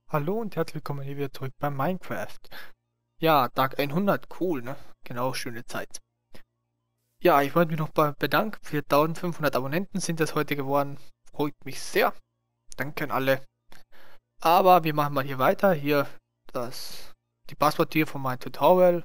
Hallo und herzlich willkommen hier wieder zurück bei Minecraft. Ja, Tag 100, cool, ne? Genau, schöne Zeit. Ja, ich wollte mich noch bedanken. 4500 Abonnenten sind es heute geworden. Freut mich sehr. Danke an alle. Aber wir machen mal hier weiter. Hier die Passworttier von meinem Tutorial.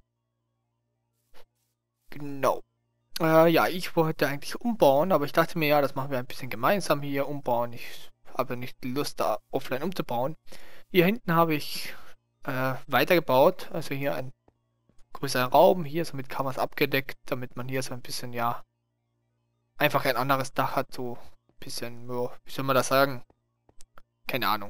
Genau. Ja, ich wollte eigentlich umbauen, aber ich dachte mir, ja, das machen wir ein bisschen gemeinsam hier umbauen. Ich habe nicht die Lust, da offline umzubauen. Hier hinten habe ich weitergebaut. Also hier ein größerer Raum. Hier ist mit Covers abgedeckt, damit man hier so ein bisschen, ja, einfach ein anderes Dach hat. So ein bisschen, ja, wie soll man das sagen? Keine Ahnung.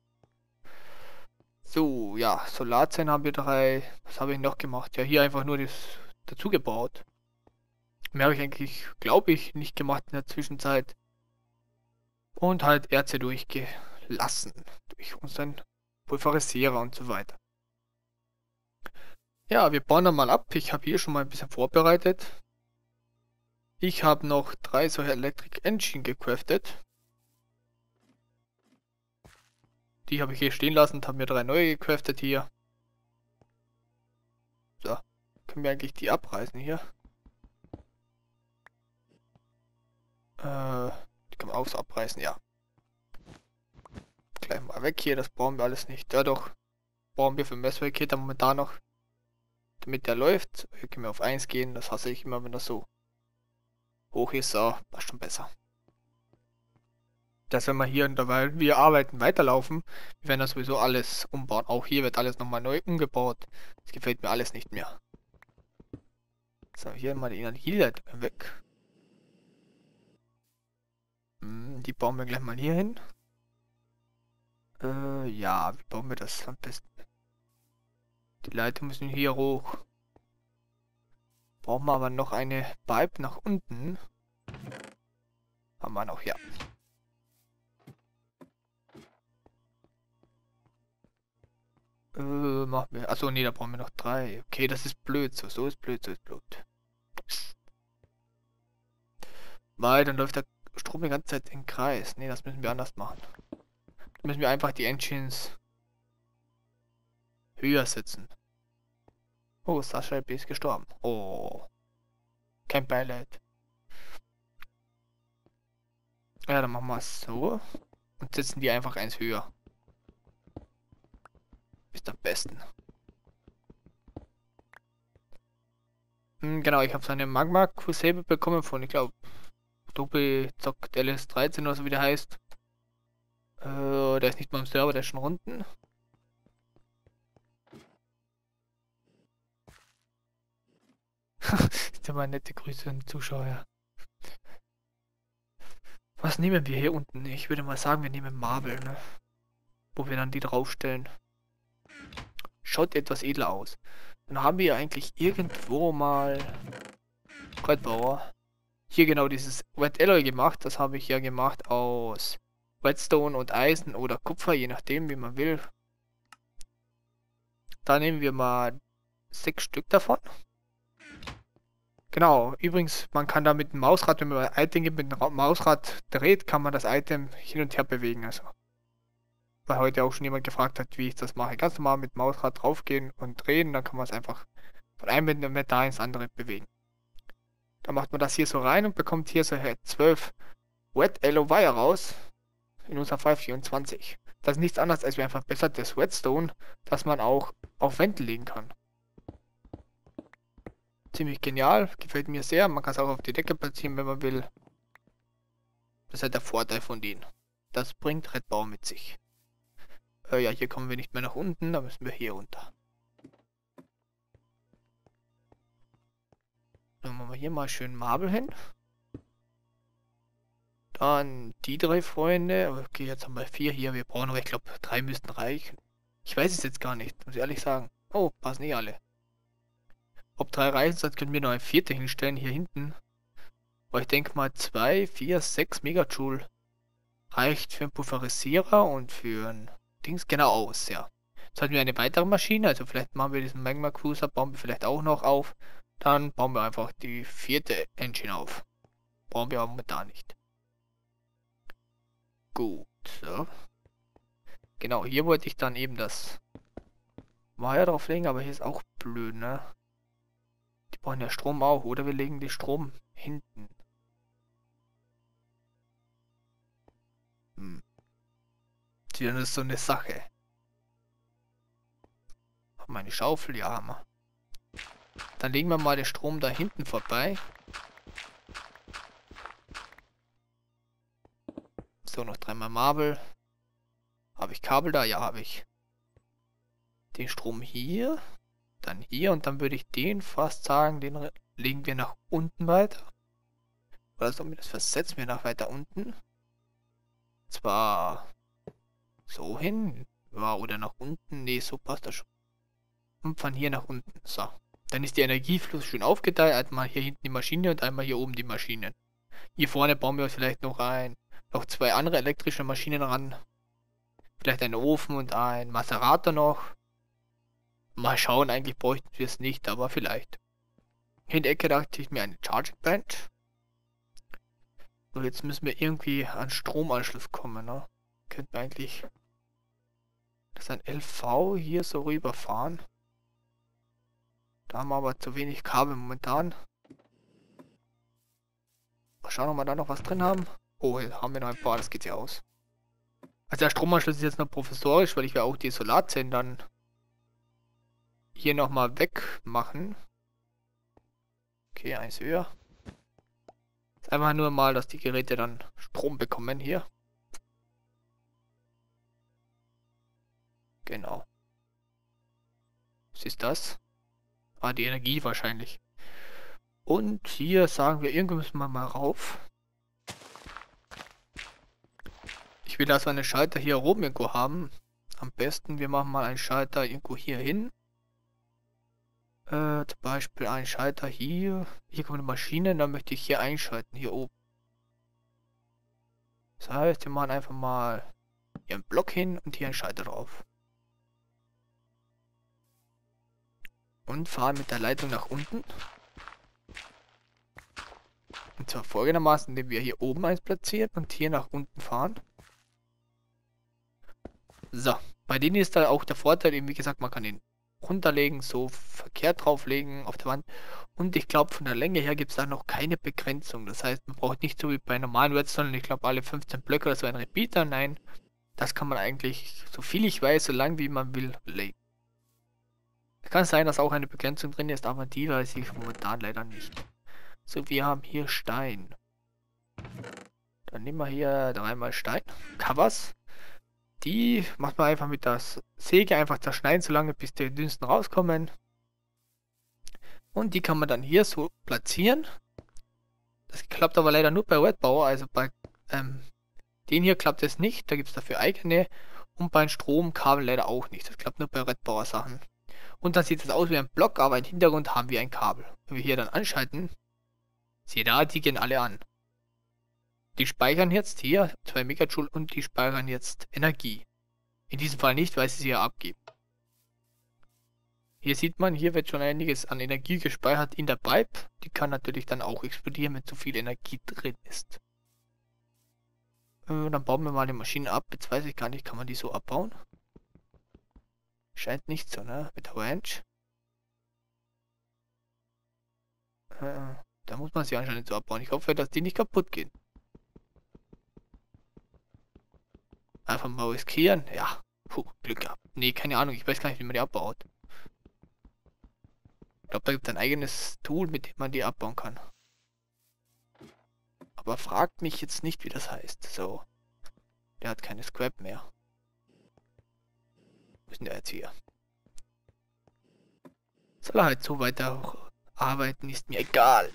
So, ja, Solarzellen haben wir drei. Was habe ich noch gemacht? Ja, hier einfach nur das dazu gebaut. Mehr habe ich eigentlich, glaube ich, nicht gemacht in der Zwischenzeit. Und halt Erze durchgelassen. Durch unseren Pulverisierer und so weiter. Ja, wir bauen dann mal ab. Ich habe hier schon mal ein bisschen vorbereitet. Ich habe noch drei solche Electric Engine gecraftet. Die habe ich hier stehen lassen und habe mir drei neue gecraftet hier. So, können wir eigentlich die abreißen hier? Die kann man auch so abreißen, ja. Gleich mal weg hier, das brauchen wir alles nicht. Ja doch, brauchen wir für Messwerkketer momentan noch, damit der läuft. Hier können wir auf 1 gehen, das hasse ich immer, wenn das so hoch ist. So, war schon besser. Dass wenn wir hier, weil wir arbeiten, weiterlaufen, wir werden das sowieso alles umbauen. Auch hier wird alles nochmal neu umgebaut. Das gefällt mir alles nicht mehr. So, hier mal die Energieleitung weg. Die bauen wir gleich mal hier hin. Ja, wie bauen wir das am besten? Die Leitungen müssen hier hoch. Brauchen wir aber noch eine Pipe nach unten. Haben wir noch, ja. Machen wir. Achso, nee, da brauchen wir noch drei. Okay, das ist blöd. So ist blöd, so ist blöd. Weil dann läuft der Strom die ganze Zeit im Kreis. Nee, das müssen wir anders machen. Dann müssen wir einfach die Engines höher setzen. Oh, Sascha B ist gestorben. Oh, kein Beileid. Ja, dann machen wir es so. Und setzen die einfach eins höher. Ist am besten. Genau, ich habe so eine Magma Crusader bekommen von, ich glaube, Doppel Zock Dallas 13 oder so wie der heißt. Der ist nicht mal im Server, der ist schon unten. Ist ja mal nette Grüße an die Zuschauer. Was nehmen wir hier unten? Ich würde mal sagen, wir nehmen Marble, ne? Wo wir dann die draufstellen. Schaut etwas edler aus. Dann haben wir eigentlich irgendwo mal Brettbauer. Hier genau dieses Red Alloy gemacht. Das habe ich ja gemacht aus Redstone und Eisen oder Kupfer, je nachdem, wie man will. Da nehmen wir mal 6 Stück davon. Genau, übrigens, man kann da mit dem Mausrad, wenn man ein Item mit dem Mausrad dreht, kann man das Item hin und her bewegen. Also, weil heute auch schon jemand gefragt hat, wie ich das mache. Ganz normal mit dem Mausrad draufgehen und drehen, dann kann man es einfach von einem Inventar ins andere bewegen. Dann macht man das hier so rein und bekommt hier so 12 Red Alloy Wire raus. In unserem Fall 24. Das ist nichts anderes als wie einfach bessertes Redstone, das man auch auf Wände legen kann. Ziemlich genial, gefällt mir sehr. Man kann es auch auf die Decke platzieren, wenn man will. Das ist halt der Vorteil von denen. Das bringt Redbau mit sich. Ja, hier kommen wir nicht mehr nach unten, da müssen wir hier runter. Dann machen wir hier mal schön Marble hin. Dann die drei Freunde. Okay, jetzt haben wir 4 hier. Wir brauchen noch, ich glaube, 3 müssten reichen. Ich weiß es jetzt gar nicht, muss ich ehrlich sagen. Oh, passen nicht alle. Ob 3 reichen, sonst können wir noch ein 4. hinstellen hier hinten. Aber ich denke mal 2, 4, 6 Megajoule reicht für einen Pulverisierer und für ein Dings genau aus, ja. Jetzt hatten wir eine weitere Maschine, also vielleicht machen wir diesen Magma Cruiser, bauen wir vielleicht auch noch auf. Dann bauen wir einfach die 4. Engine auf. Brauchen wir aber momentan nicht. Gut, so. Genau, hier wollte ich dann eben das Wire drauflegen, aber hier ist auch blöd, ne? Die brauchen ja Strom auch, oder wir legen den Strom hinten. Hm. Das ist so eine Sache. Meine Schaufel, ja, haben wir. Dann legen wir mal den Strom da hinten vorbei. So, noch dreimal Marble. Habe ich Kabel da? Ja, habe ich. Den Strom hier. Dann hier. Und dann würde ich den fast sagen, den legen wir nach unten weiter. Oder zumindest versetzen wir nach weiter unten. Zwar so hin. Ja, oder nach unten. Nee, so passt das schon. Und von hier nach unten. So. Dann ist der Energiefluss schön aufgeteilt. Einmal hier hinten die Maschine und einmal hier oben die Maschinen. Hier vorne bauen wir vielleicht noch noch zwei andere elektrische Maschinen ran. Vielleicht einen Ofen und ein Macerator noch. Mal schauen, eigentlich bräuchten wir es nicht, aber vielleicht. Hier in der Ecke dachte ich mir eine Charging Band. So, jetzt müssen wir irgendwie an Stromanschluss kommen, ne? Könnten wir eigentlich das ein LV hier so rüberfahren. Da haben wir aber zu wenig Kabel momentan. Mal schauen, ob wir da noch was drin haben. Oh, hier haben wir noch ein paar, das geht ja aus. Also der Stromanschluss ist jetzt noch professorisch, weil ich ja auch die Solarzellen dann hier nochmal wegmachen. Okay, eins höher. Ist einfach nur mal, dass die Geräte dann Strom bekommen hier. Genau. Was ist das? Ah, die Energie wahrscheinlich. Und hier sagen wir, irgendwo müssen wir mal rauf. Ich will also einen Schalter hier oben irgendwo haben. Am besten, wir machen mal einen Schalter irgendwo hier hin. Zum Beispiel einen Schalter hier. Hier kommt eine Maschine, dann möchte ich hier einschalten, hier oben. Das heißt, wir machen einfach mal hier einen Block hin und hier einen Schalter drauf. Und fahren mit der Leitung nach unten. Und zwar folgendermaßen, indem wir hier oben eins platzieren und hier nach unten fahren. So, bei denen ist da auch der Vorteil, eben wie gesagt, man kann den runterlegen, so verkehrt drauflegen auf der Wand. Und ich glaube, von der Länge her gibt es da noch keine Begrenzung. Das heißt, man braucht nicht so wie bei normalen Redstone, ich glaube, alle 15 Blöcke oder so ein Repeater. Nein, das kann man eigentlich, so viel ich weiß, so lang wie man will, legen. Es kann sein, dass auch eine Begrenzung drin ist, aber die weiß ich momentan leider nicht. So, wir haben hier Stein. Dann nehmen wir hier dreimal Stein. Covers. Die macht man einfach mit der Säge einfach zerschneiden, solange bis die dünnsten rauskommen. Und die kann man dann hier so platzieren. Das klappt aber leider nur bei Redbauer, also bei den hier klappt es nicht. Da gibt es dafür eigene. Und bei Stromkabel leider auch nicht. Das klappt nur bei Redbauer Sachen. Und dann sieht es aus wie ein Block, aber im Hintergrund haben wir ein Kabel. Wenn wir hier dann anschalten, seht da, die gehen alle an. Die speichern jetzt hier 2 Megajoule und die speichern jetzt Energie. In diesem Fall nicht, weil sie ja abgeben. Hier sieht man, hier wird schon einiges an Energie gespeichert in der Pipe. Die kann natürlich dann auch explodieren, wenn zu viel Energie drin ist. Dann bauen wir mal die Maschinen ab. Jetzt weiß ich gar nicht, kann man die so abbauen? Scheint nicht so, ne? Mit der Ranch. Da muss man sie anscheinend so abbauen. Ich hoffe, dass die nicht kaputt gehen. Einfach mal riskieren. Ja. Puh, Glück gehabt. Nee, keine Ahnung. Ich weiß gar nicht, wie man die abbaut. Ich glaube, da gibt es ein eigenes Tool, mit dem man die abbauen kann. Aber fragt mich jetzt nicht, wie das heißt. So. Der hat keine Scrap mehr. Wo ist denn der jetzt hier? Soll er halt so weiter arbeiten, ist mir egal.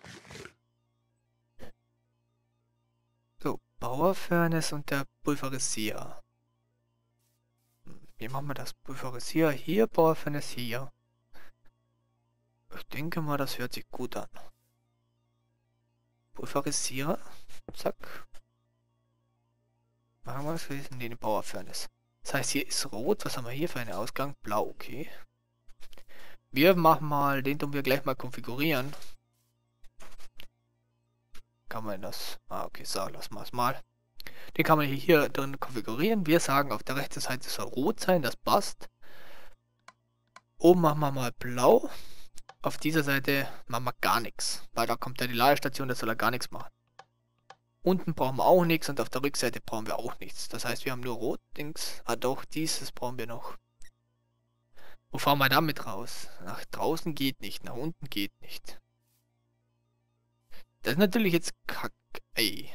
So, Power Furnace und der Pulverisierer. Wie machen wir das? Pulverisierer hier, Power Furnace hier. Ich denke mal, das hört sich gut an. Pulverisierer. Zack. Machen wir es, wir sind den Power Furnace. Das heißt, hier ist rot. Was haben wir hier für einen Ausgang? Blau, okay. Wir machen mal, den tun wir gleich mal konfigurieren. Kann man das? Ah, okay, so, lassen wir es mal. Den kann man hier drin konfigurieren. Wir sagen, auf der rechten Seite soll rot sein, das passt. Oben machen wir mal blau. Auf dieser Seite machen wir gar nichts, weil da kommt ja die Ladestation, da soll er gar nichts machen. Unten brauchen wir auch nichts und auf der Rückseite brauchen wir auch nichts. Das heißt, wir haben nur rot, Dings. Ah doch, dieses brauchen wir noch. Wo fahren wir damit raus? Nach draußen geht nicht, nach unten geht nicht. Das ist natürlich jetzt kack, ey.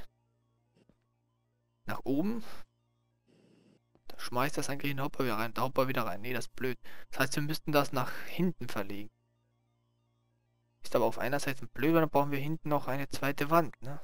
Nach oben. Da schmeißt das eigentlich den Hopper wieder rein. Der Hopper wieder rein. Nee, das ist blöd. Das heißt, wir müssten das nach hinten verlegen. Ist aber auf einer Seite blöd, weil dann brauchen wir hinten noch eine zweite Wand, ne?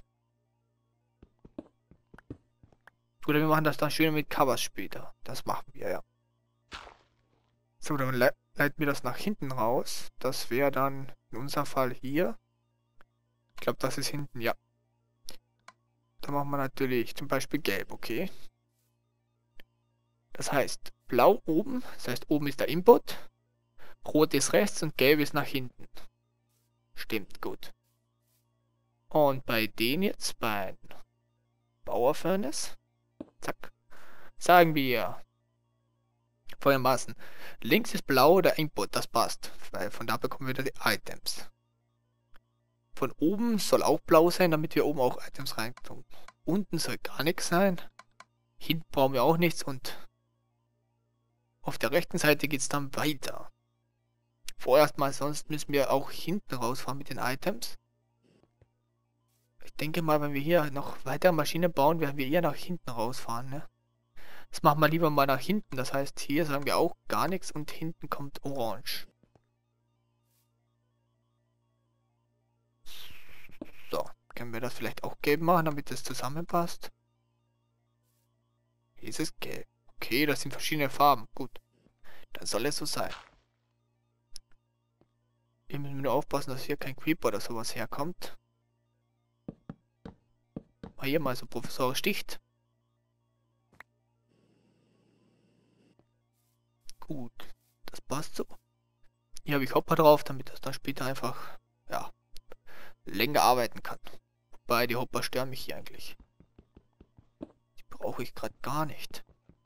Oder wir machen das dann schön mit Covers später. Das machen wir, ja. So, dann leiten wir das nach hinten raus. Das wäre dann in unserem Fall hier. Ich glaube, das ist hinten, ja. Dann machen wir natürlich zum Beispiel gelb, okay. Das heißt, blau oben, das heißt, oben ist der Input. Rot ist rechts und gelb ist nach hinten. Stimmt, gut. Und bei denen jetzt, bei Power Furnace, zack, sagen wir folgendermaßen, links ist blau der Input, das passt, weil von da bekommen wir die Items. Von oben soll auch blau sein, damit wir oben auch Items reintun. Unten soll gar nichts sein, hinten brauchen wir auch nichts und auf der rechten Seite geht es dann weiter. Vorerst mal, sonst müssen wir auch hinten rausfahren mit den Items. Ich denke mal, wenn wir hier noch weitere Maschinen bauen, werden wir eher nach hinten rausfahren, ne? Das machen wir lieber mal nach hinten. Das heißt, hier sagen wir auch gar nichts und hinten kommt Orange. So, können wir das vielleicht auch gelb machen, damit es zusammenpasst. Hier ist es gelb. Okay, das sind verschiedene Farben. Gut, dann soll es so sein. Hier müssen wir nur aufpassen, dass hier kein Creeper oder sowas herkommt. Mal hier mal so provisorisch dicht. Gut, das passt so. Hier habe ich Hopper drauf, damit das dann später einfach, ja, länger arbeiten kann. Wobei, die Hopper stören mich hier eigentlich. Die brauche ich gerade gar nicht.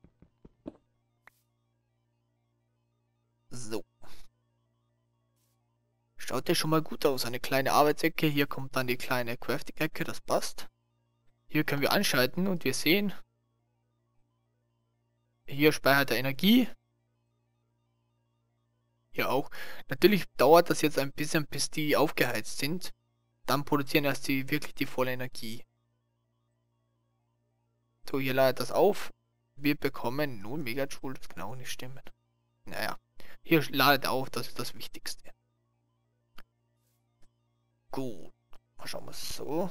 So. Schaut ja schon mal gut aus. Eine kleine Arbeitsecke. Hier kommt dann die kleine Crafting-Ecke. Das passt. Hier können wir anschalten und wir sehen, hier speichert er Energie. Hier auch. Natürlich dauert das jetzt ein bisschen, bis die aufgeheizt sind. Dann produzieren erst die wirklich die volle Energie. So, hier ladet das auf. Wir bekommen nun Megajoule. Das kann auch nicht stimmen. Naja. Hier ladet auf. Das ist das Wichtigste. Gut. Mal schauen wir so.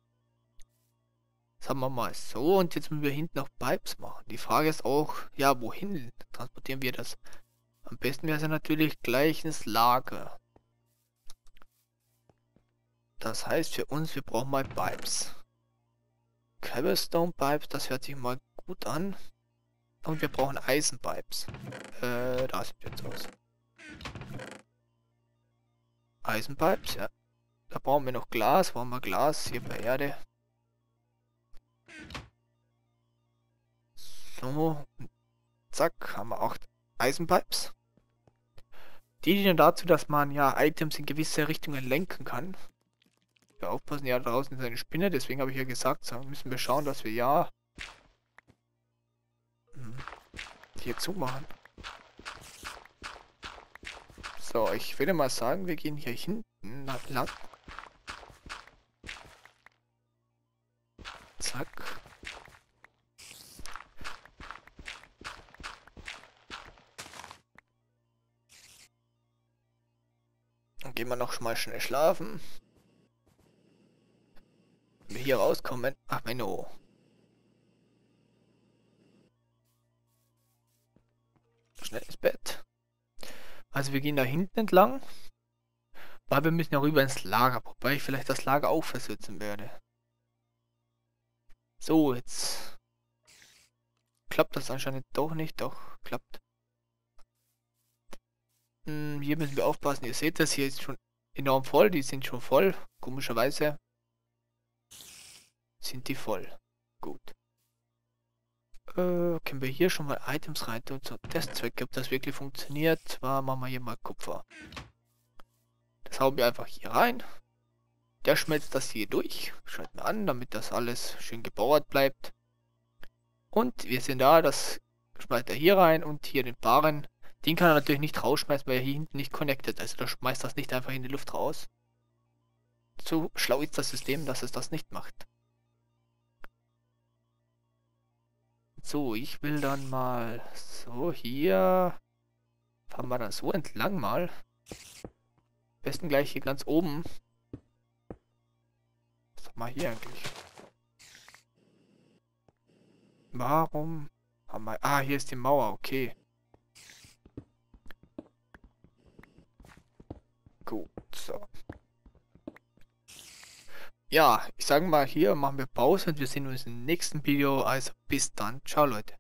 Das haben wir mal so. Und jetzt müssen wir hinten noch Pipes machen. Die Frage ist auch, ja, wohin transportieren wir das? Am besten wäre es ja natürlich gleich ins Lager. Das heißt für uns, wir brauchen mal Pipes. Cobblestone Pipes, das hört sich mal gut an. Und wir brauchen Eisenpipes. Da sieht jetzt aus. Eisenpipes, ja. Da brauchen wir noch Glas. Brauchen wir Glas hier bei Erde. So. Zack, haben wir 8 Eisenpipes. Die dienen dazu, dass man ja Items in gewisse Richtungen lenken kann. Ja, aufpassen, ja, draußen ist eine Spinne, deswegen habe ich ja gesagt, so müssen wir schauen, dass wir ja hier zumachen. So, ich würde mal sagen, wir gehen hier hinten lang. Zack. Dann gehen wir noch mal schnell schlafen. Wenn wir hier rauskommen. Ach, Menno. Schnell ins Bett. Also wir gehen da hinten entlang. Weil wir müssen ja rüber ins Lager. Wobei ich vielleicht das Lager auch versitzen werde. So, jetzt klappt das anscheinend doch nicht. Doch, klappt. Hier müssen wir aufpassen. Ihr seht das, hier ist schon enorm voll. Die sind schon voll. Komischerweise sind die voll. Gut. Können wir hier schon mal Items rein tun zum Testzweck, ob das wirklich funktioniert. Zwar machen wir hier mal Kupfer. Das hauen wir einfach hier rein. Der schmelzt das hier durch. Schalten wir an, damit das alles schön gebauert bleibt. Und wir sehen da, das schmeißt er hier rein und hier den Barren. Den kann er natürlich nicht rausschmeißen, weil er hier hinten nicht connected. Also der schmeißt das nicht einfach in die Luft raus. So schlau ist das System, dass es das nicht macht. So, ich will dann mal so hier. Fahren wir dann so entlang mal. Am besten gleich hier ganz oben. Was haben wir hier eigentlich? Warum haben wir... Ah, hier ist die Mauer, okay. Gut, so. Ja, ich sage mal, hier machen wir Pause und wir sehen uns im nächsten Video. Also bis dann. Ciao, Leute.